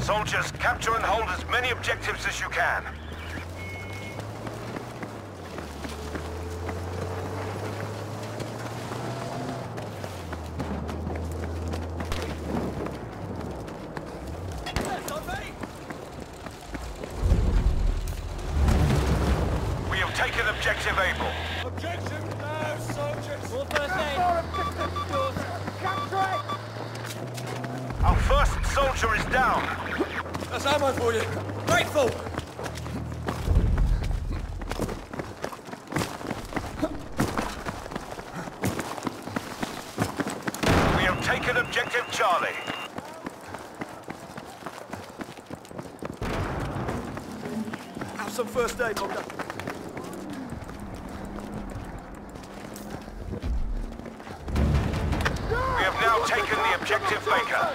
Soldiers, capture and hold as many objectives as you can. We have taken objective Able. Objection now, soldiers! All first aid. More objective yours! Capture it! Our first soldier is down. That's ammo for you. Grateful! We have taken objective Charlie. Have some first aid, Bogdan. We have now taken the objective Baker.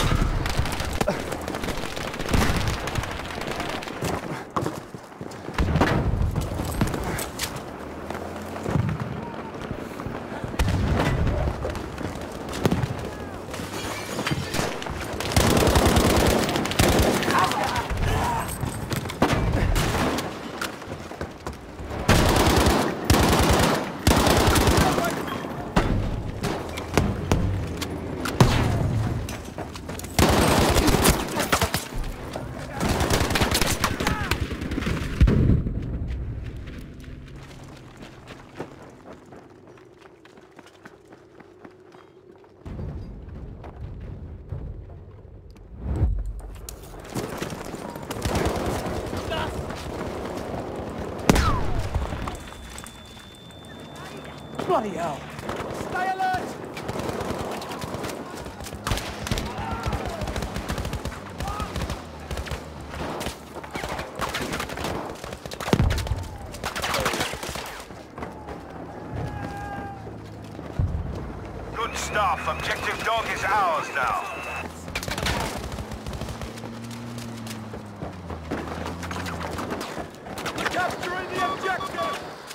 Bloody hell. Stay alert! Good stuff. Objective Dog is ours now. Capturing the objective!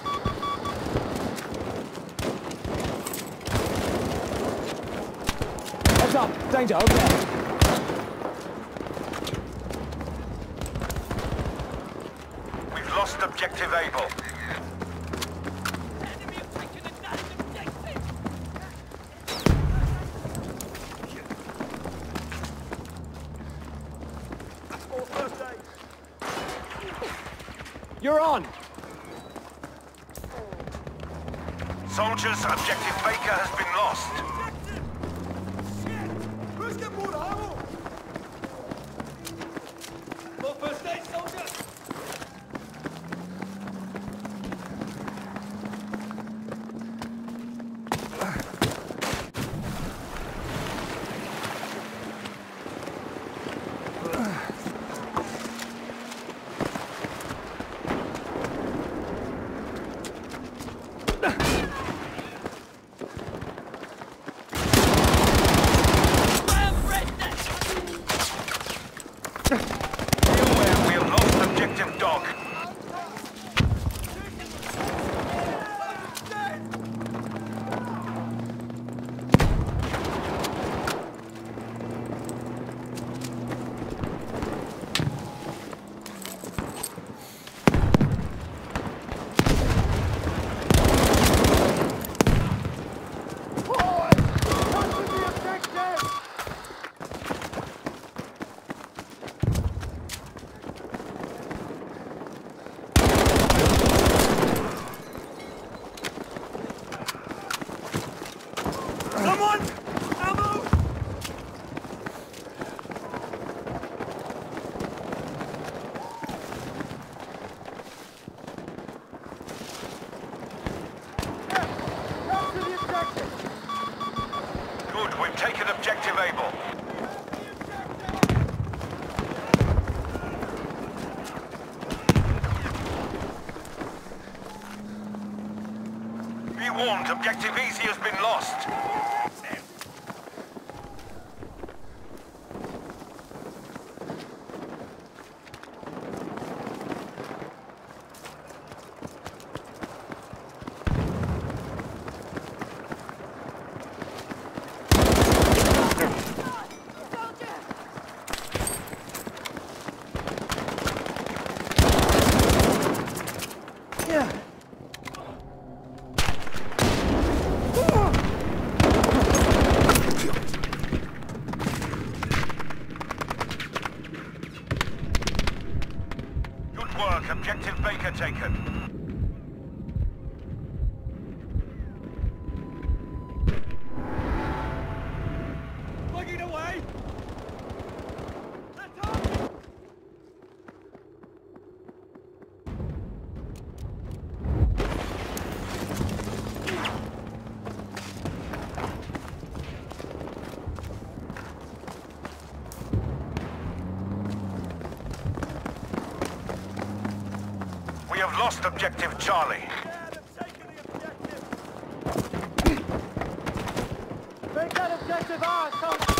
Heads up. Danger, over there. We've lost objective Able. More first aid. You're on. Soldiers, objective Baker has been lost. Rüstet Bruder, Amo! More first aid, soldiers! We have lost objective Dog. Someone! Ammo! Capture the objective! Good, we've taken objective Able. Be warned, objective Easy has been lost. taken. Plugging away! Attack! We have lost objective Charlie. Make that objective ours, soldier!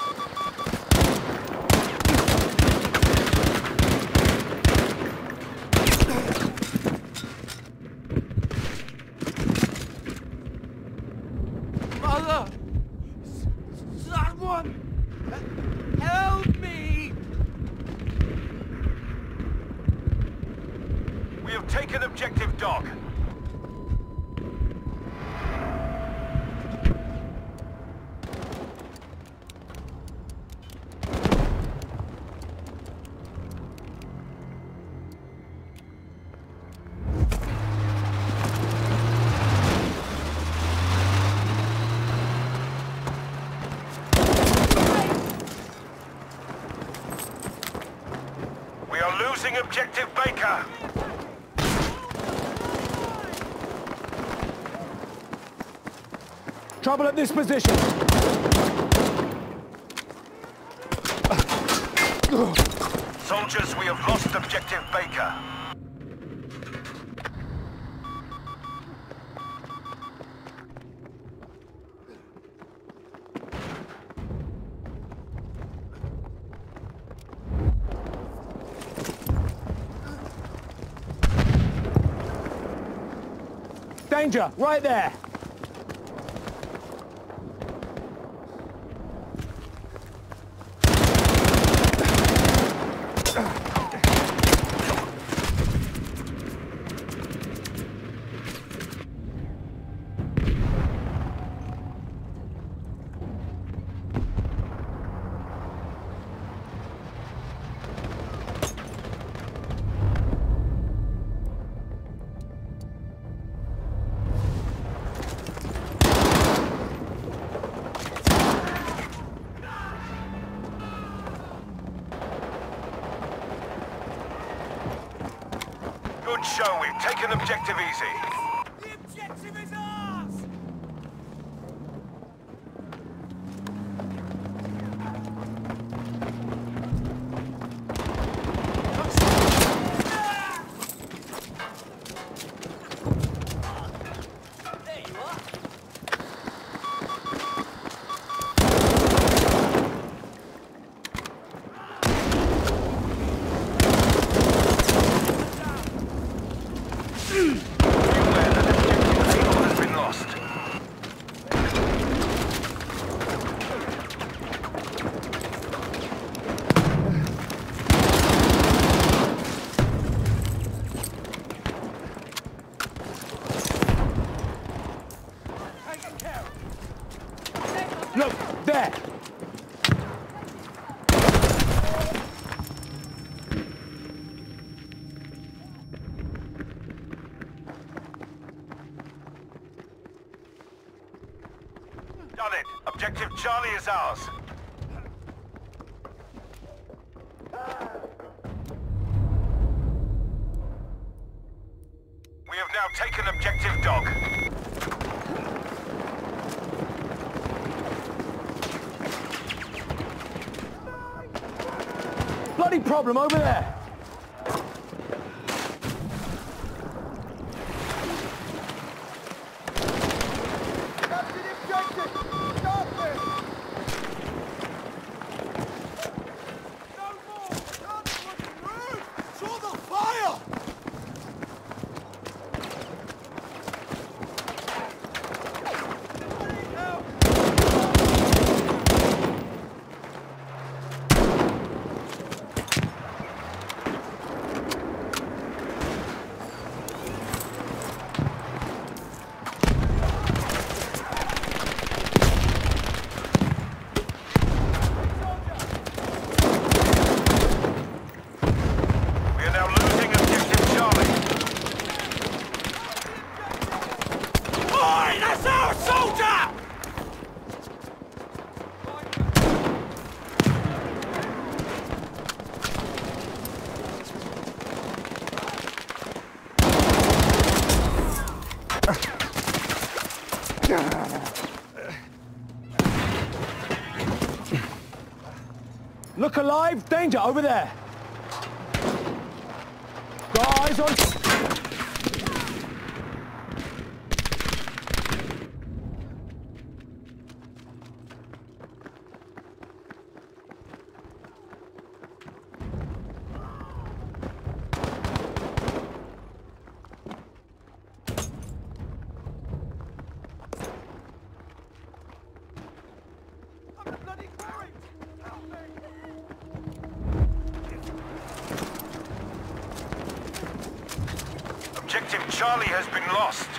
Mother! Someone! Help me! We have taken objective Dog. We are losing objective Baker. Trouble at this position. Soldiers, we have lost objective Baker. Danger, right there. Good show, we've taken objective easy. The objective is ours! There you are! Beware that objective Able has been lost. Taken care of! Look, there. Done it. Objective Charlie is ours. We have now taken objective Dog. Bloody problem over there. Capture the objective! Stop it! No more! Can't fucking move! Draw the fire! Help! Look alive! Danger over there! Guys on... Objective Charlie has been lost.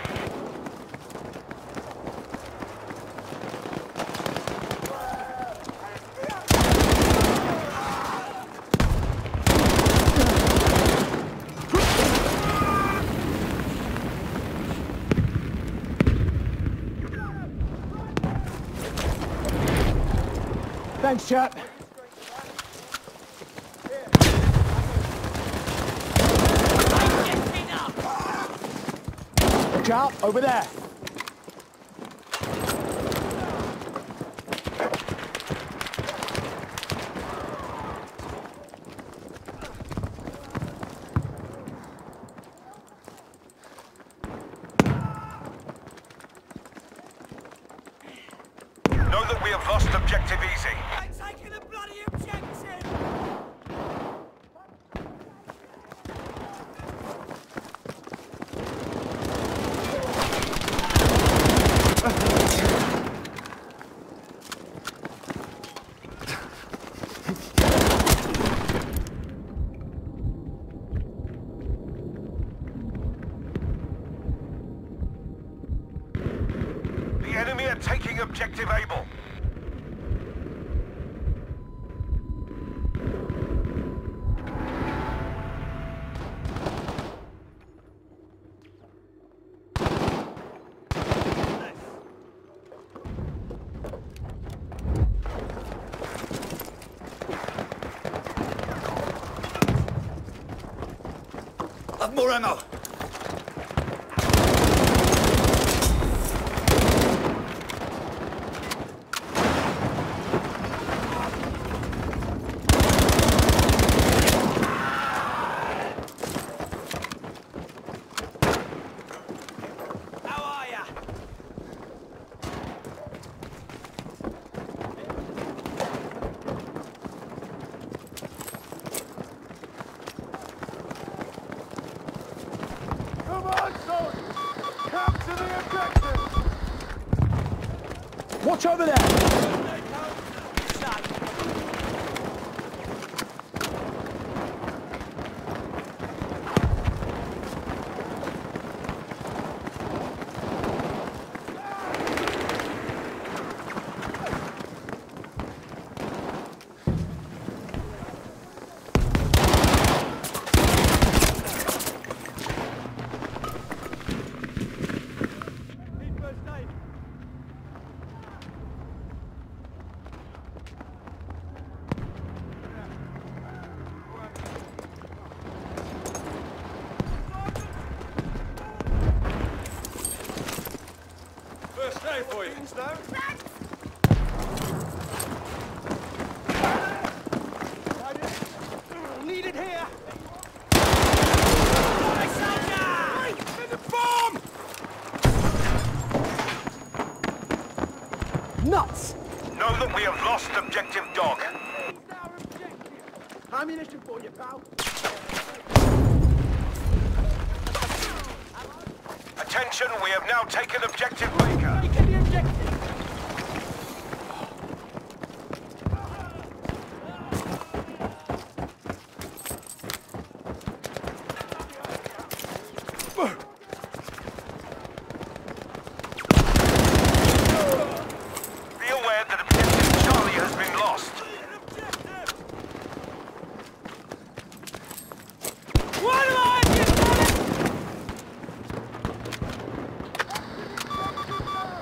Thanks, chap. Watch out, over there. Know that we have lost Objective Easy. They're taking a bloody objective! The enemy are taking Objective Able. I've more ammo! Come on, soldiers! Come to the objective! Watch over there! First aid for you. Needed here. There's a bomb! Nuts! Know that we have lost Objective Dog. Ammunition for you, pal. Attention, we have now taken Objective Baker. Get the objective. Be aware that Objective Charlie has been lost. What do I get?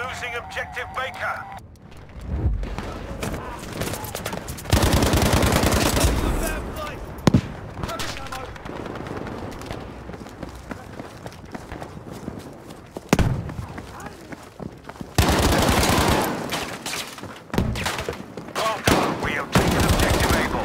losing objective Baker. Well done. We have taken objective Able.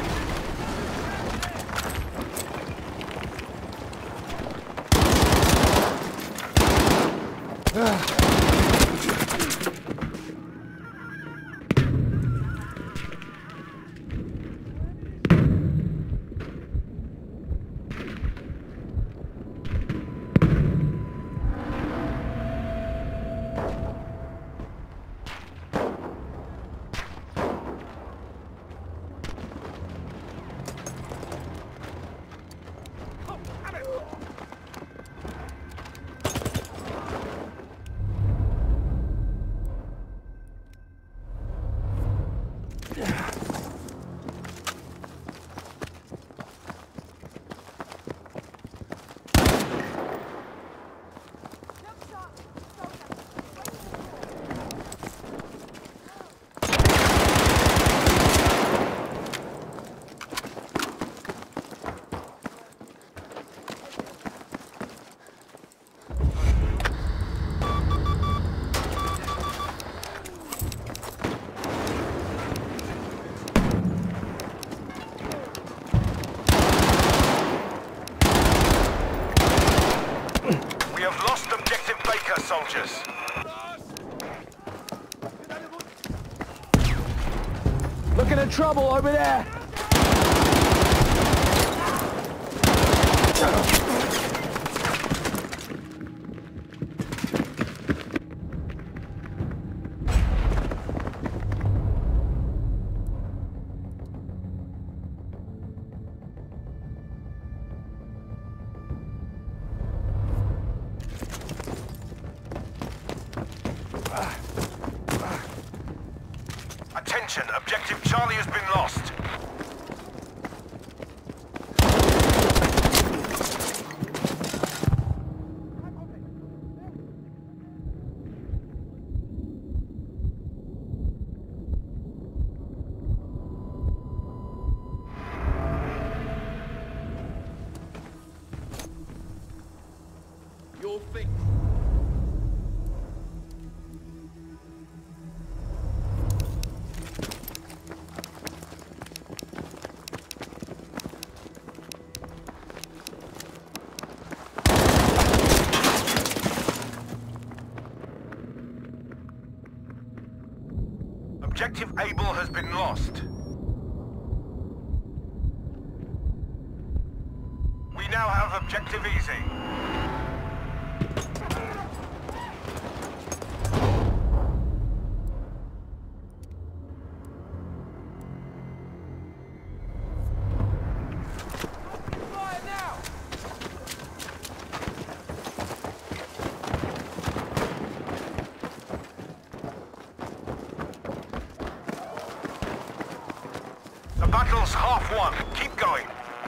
We have lost objective Baker, soldiers. Looking at trouble over there. Attention, objective Charlie has been lost. You'll think. Objective Able has been lost. We now have objective Easy. Fire now! The battle's half won. Keep going.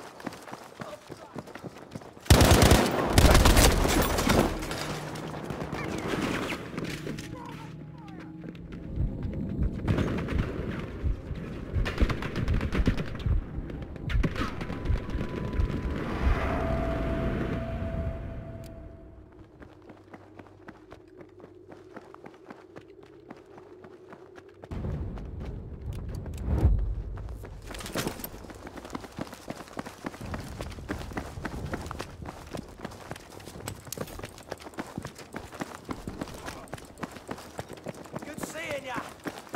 Good seeing ya!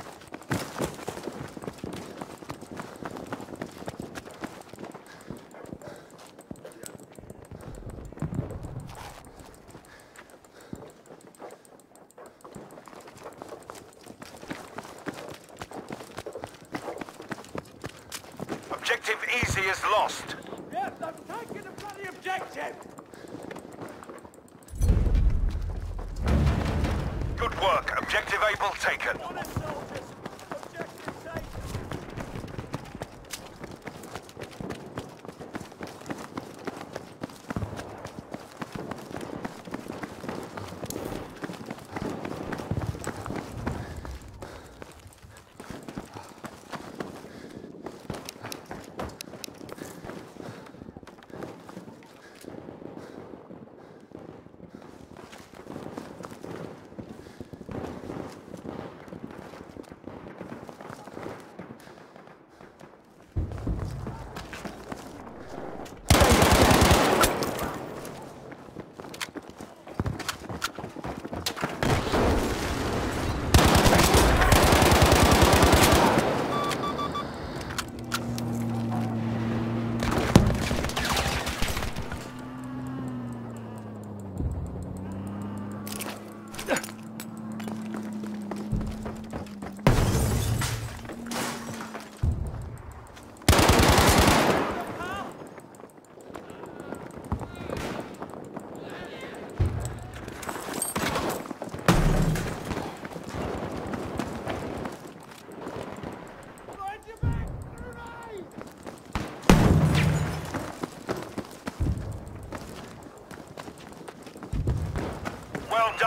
Objective Easy is lost. Yes, I'm taking the bloody objective! Good work. Objective Able taken. On it, soldiers! Objective taken!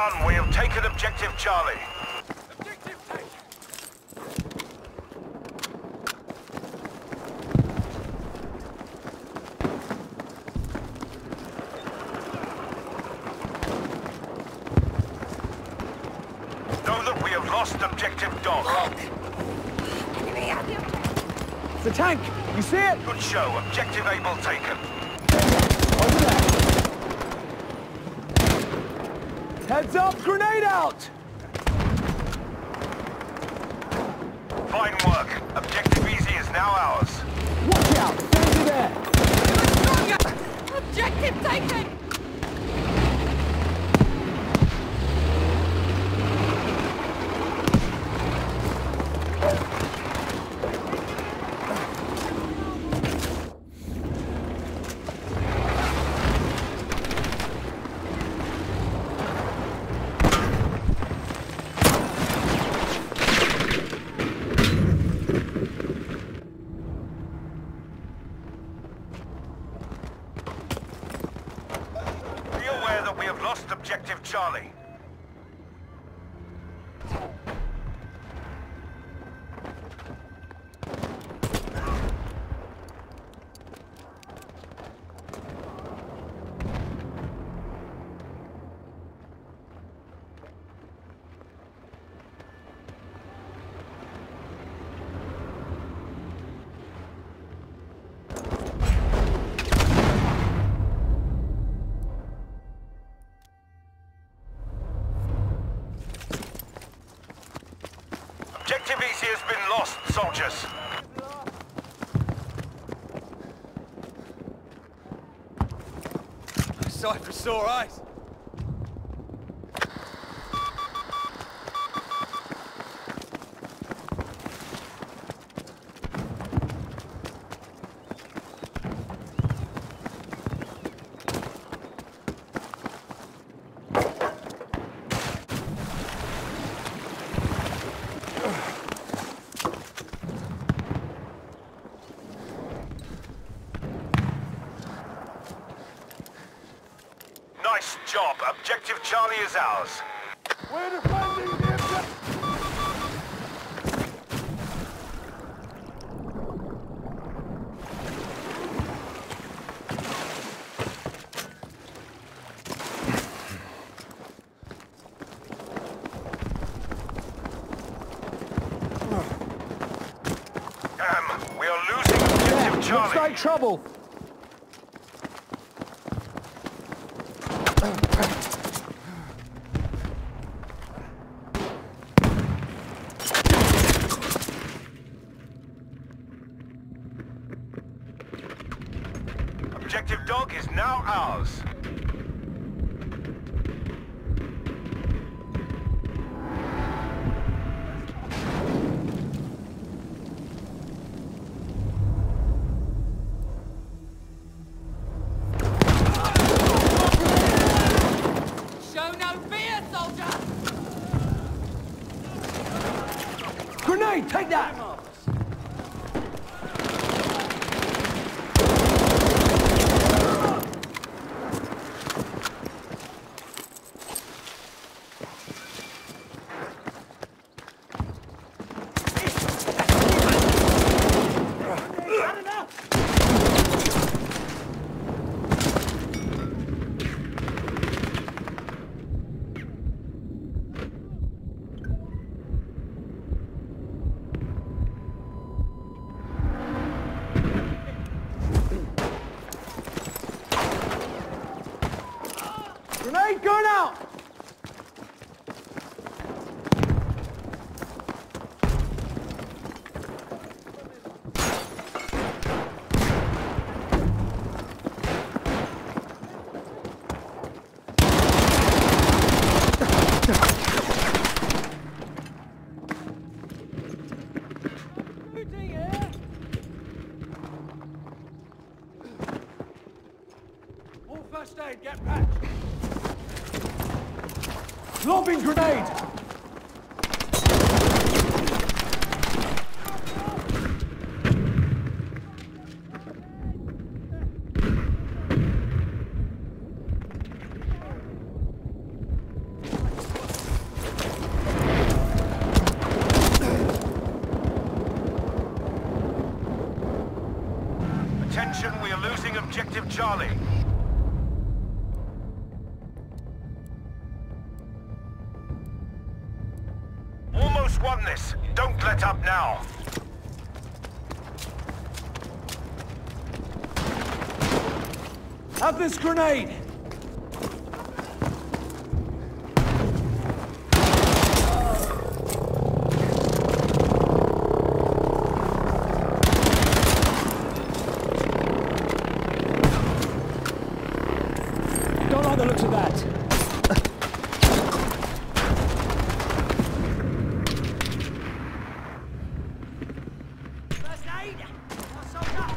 done. We have taken objective Charlie. Objective taken. Know that we have lost objective Dog. It's a tank! You see it? Good show. Objective Able taken. Over there! Heads up! Grenade out! Fine work. Objective Easy is now ours. Watch out! Danger there! Objective taken! Be aware that we have lost objective Charlie. Objective Easy has been lost, soldiers. Sight for sore eyes. Nice job. Objective Charlie is ours. We're defending the objective! We are losing objective Looks Charlie. like trouble! Objective Dog is now ours. Show no fear, soldier! Grenade! Take that! objective Charlie. Almost won this. Don't let up now. Have this grenade! Don't like the looks of that. First aid! Soldier!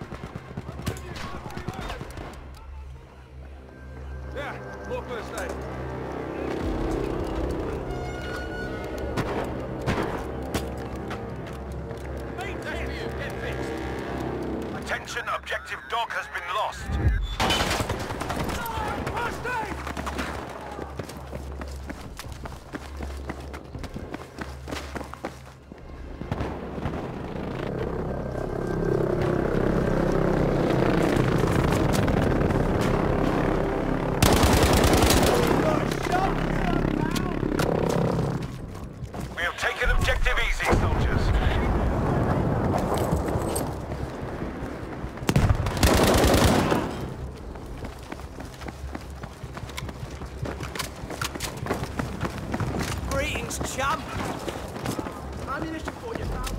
Yeah, more first aid. Attention, objective dog has been lost. First aid! We have taken objective easy, soldiers. Greetings, chum. Ammunition for you, pal.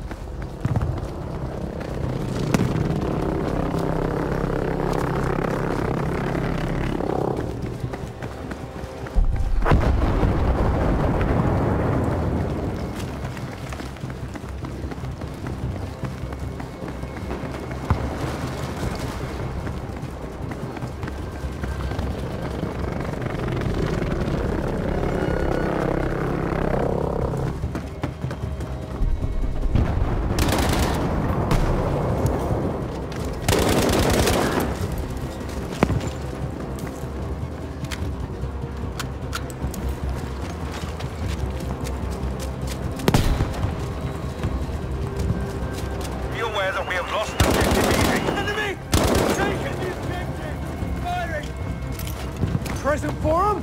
Be aware that we have lost objective easy. Enemy! Taking the objective! Firing! Present for him?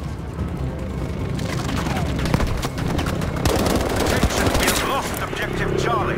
Attention, we have lost objective Charlie.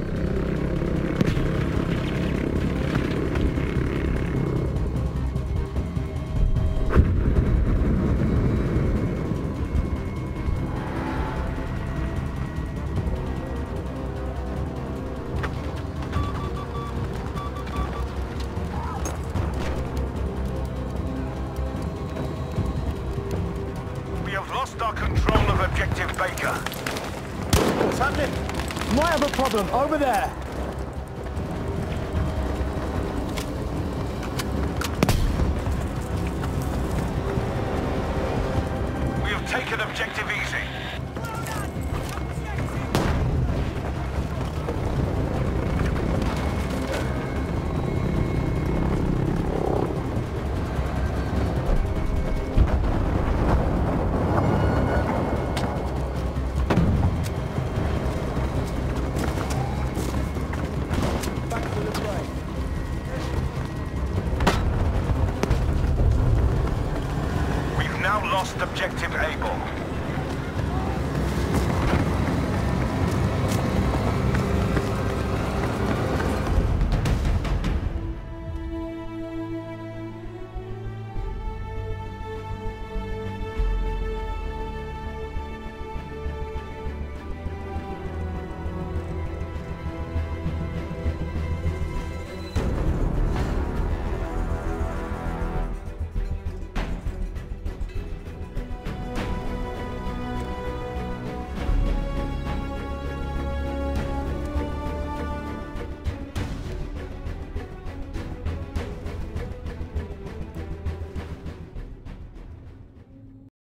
We have lost our control of objective Baker. What's happening? Might have a problem. Over there. We have taken objective easy.